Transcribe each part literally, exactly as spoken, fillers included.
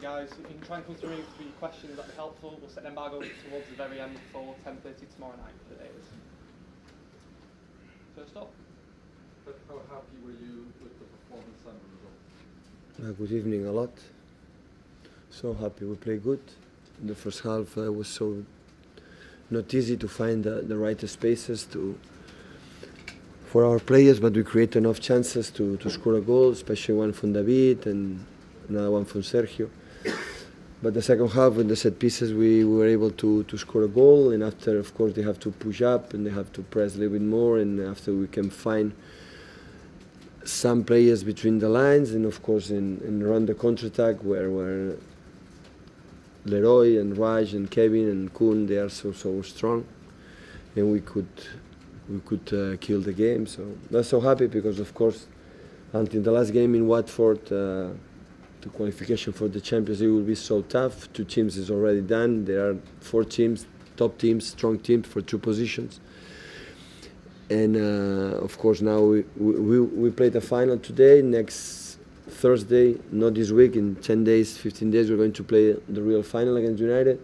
guys. If you can try and come through with three questions, that'd be helpful. We'll set an embargo towards the very end for ten thirty tomorrow night for the Dailies. First up. But how happy were you with the performance and the result? Uh, good evening, a lot. So happy, we played good. In the first half uh, it was so not easy to find the, the right spaces to for our players, but we created enough chances to, to score a goal, especially one from David and another one from Sergio. But the second half, with the set pieces, we, we were able to, to score a goal, and after, of course, they have to push up and they have to press a little bit more, and after we can find some players between the lines, and of course, in, in run the counter-attack where, where Leroy and Raj and Kevin and Kun, they are so, so strong, and we could we could uh, kill the game. So I'm so happy because, of course, until the last game in Watford, uh, the qualification for the Champions League will be so tough. Two teams is already done. There are four teams, top teams, strong teams for two positions. And uh, of course now we, we, we play the final today. Next Thursday, not this week, in ten days, fifteen days, we're going to play the real final against United.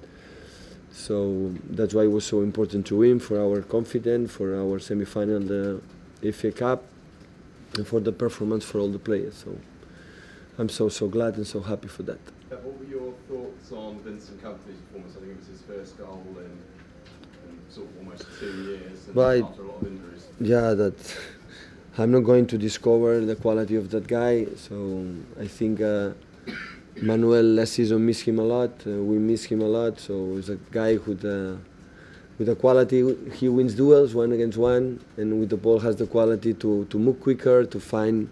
So that's why it was so important to win, for our confidence, for our semi-final, the F A Cup, and for the performance for all the players. So I'm so, so glad and so happy for that. Uh, what were your thoughts on Vincent Kompany's performance? I think it was his first goal in, in sort of almost two years, and But after a lot of injuries. Yeah, that I'm not going to discover the quality of that guy. So I think uh, Manuel last season missed him a lot. Uh, we miss him a lot. So he's a guy who, uh, with the quality, he wins duels one against one, and with the ball has the quality to to move quicker, to find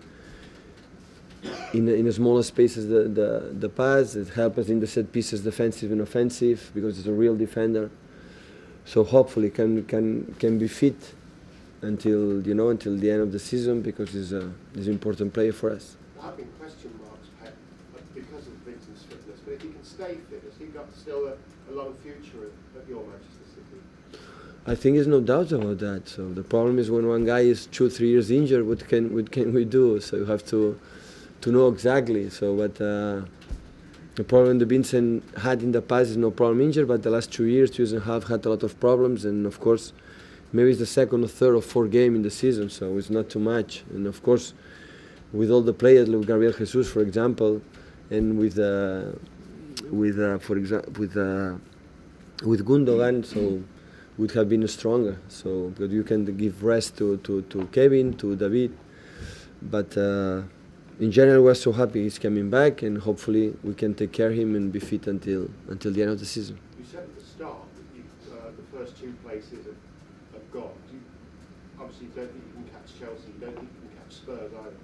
in in the smaller spaces the the, the pass. It helps us in the set pieces, defensive and offensive, because he's a real defender. So hopefully can can can be fit until you know until the end of the season, because he's a he's an important player for us. There have been question marks, Pep, because of Vincent's fitness, but if he can stay fit, has he got still a, a long future at, at your Manchester City? I think there's no doubt about that. So the problem is when one guy is two, three years injured, what can what can we do? So you have to to know exactly. So but uh, the problem that Vincent had in the past is no problem injured, but the last two years, two years and a half, had a lot of problems, and of course, maybe it's the second or third or fourth game in the season, so it's not too much. And of course, with all the players, like Gabriel Jesus, for example, and with uh, with uh, for example with uh, with Gundogan, so would have been stronger. So because you can give rest to to, to Kevin, to David, but. Uh, In general, we're so happy he's coming back, and hopefully we can take care of him and be fit until until the end of the season. You said at the start that you, uh, the first two places have, have gone. You obviously don't think you can catch Chelsea, you don't think you can catch Spurs either.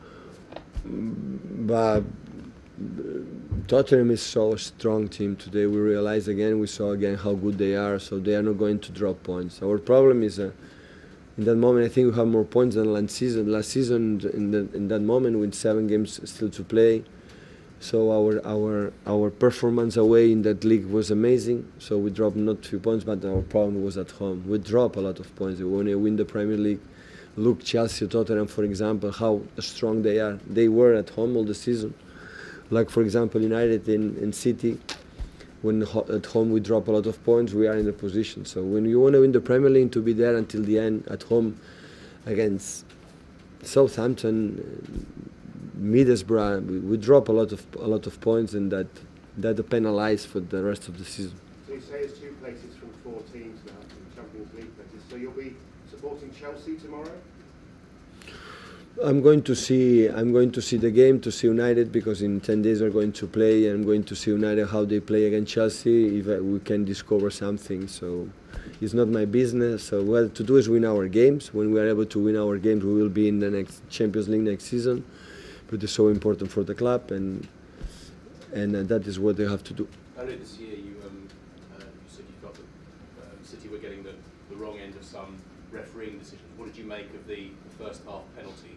But Tottenham is so a strong team today. We realize again, we saw again how good they are, so they are not going to drop points. Our problem is uh, in that moment, I think we have more points than last season. Last season, in, the, in that moment, with seven games still to play, so our our our performance away in that league was amazing. So we dropped not few points, but our problem was at home. We drop a lot of points. When we win the Premier League, look Chelsea, Tottenham, for example, how strong they are. They were at home all the season. Like for example, United in, in City. When at home we drop a lot of points, we are in the position. So when you want to win the Premier League, to be there until the end at home against Southampton, Middlesbrough, we, we drop a lot of a lot of points, and that that penalize for the rest of the season. So you say it's two places from four teams now, from Champions League places. So you'll be supporting Chelsea tomorrow? I'm going to see. I'm going to see the game, to see United, because in ten days we're going to play. I'm going to see United how they play against Chelsea. If we can discover something, so it's not my business. So what to do is win our games. When we are able to win our games, we will be in the next Champions League next season. But it's so important for the club, and and uh, that is what they have to do. Earlier this year, you um, uh, you said you felt that uh, City were getting the, the wrong end of some refereeing decisions. What did you make of the, the first half penalty?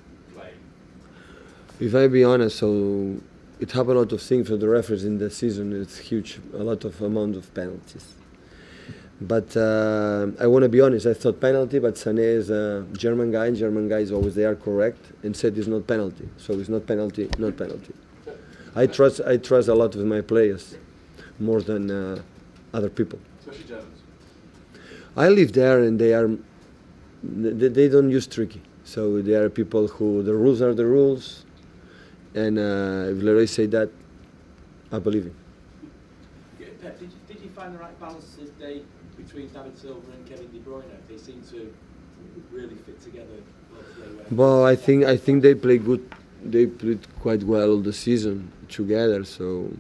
If I be honest, so it happened a lot of things for the referees in the season. It's huge, a lot of amount of penalties. But uh, I want to be honest, I thought penalty, but Sané is a German guy, and German guys always, they are correct, and said it's not penalty. So it's not penalty, not penalty. I trust I trust a lot of my players, more than uh, other people. Especially Germans. I live there, and they are they, they don't use tricky. So they are people who the rules are the rules, and uh, if Leroy say that, I believe him. Yeah, Pep, did you, did you find the right balance this day between David Silva and Kevin De Bruyne? They seem to really fit together well today. Well, I think I think they play good. They played quite well all the season together. So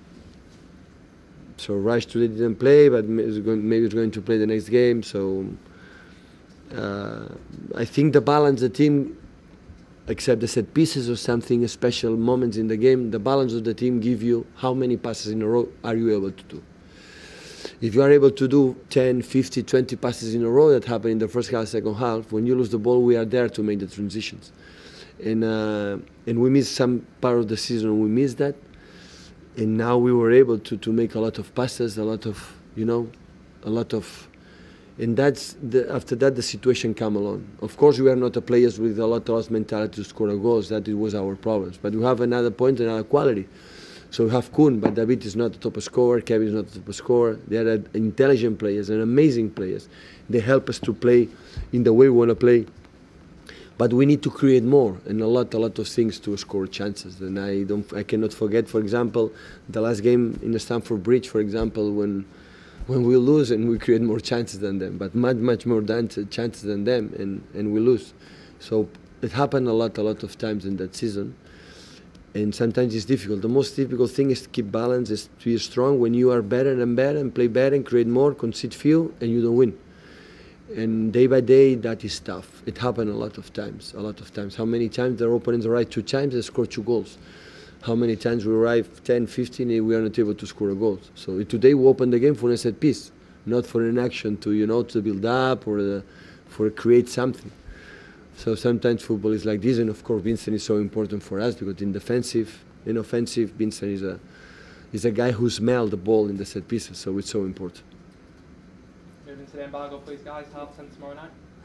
so Rice today didn't play, but maybe he's going to play the next game. So uh, I think the balance the team, except the set pieces or something special moments in the game, the balance of the team give you how many passes in a row are you able to do. If you are able to do ten, fifty, twenty passes in a row that happen in the first half, second half, when you lose the ball, we are there to make the transitions. And uh, and we missed some part of the season, we missed that. And now we were able to, to make a lot of passes, a lot of, you know, a lot of, and that's, the, after that the situation came along. Of course we are not a players with a lot of mentality to score a goals, that it was our problems. But we have another point, another quality. So we have Kuhn, but David is not the top scorer, Kevin is not the top scorer. They are intelligent players and amazing players. They help us to play in the way we want to play. But we need to create more and a lot, a lot of things to score chances. And I don't, I cannot forget, for example, the last game in the Stamford Bridge, for example, when when we lose and we create more chances than them, but much, much more than chances than them, and and we lose. So it happened a lot, a lot of times in that season. And sometimes it's difficult. The most difficult thing is to keep balance, is to be strong when you are better and better and play better and create more, concede few, and you don't win. And day by day, that is tough. It happened a lot of times, a lot of times. How many times their opponents arrive two times, they score two goals. How many times we arrive ten, fifteen, and we are not able to score a goal. So today we opened the game for a set piece, not for an action to, you know, to build up or the, for create something. So sometimes football is like this, and of course Vincent is so important for us because in defensive, in offensive, Vincent is a is a guy who smells the ball in the set pieces, so it's so important. Moving to the embargo, please, guys. Half ten tomorrow night.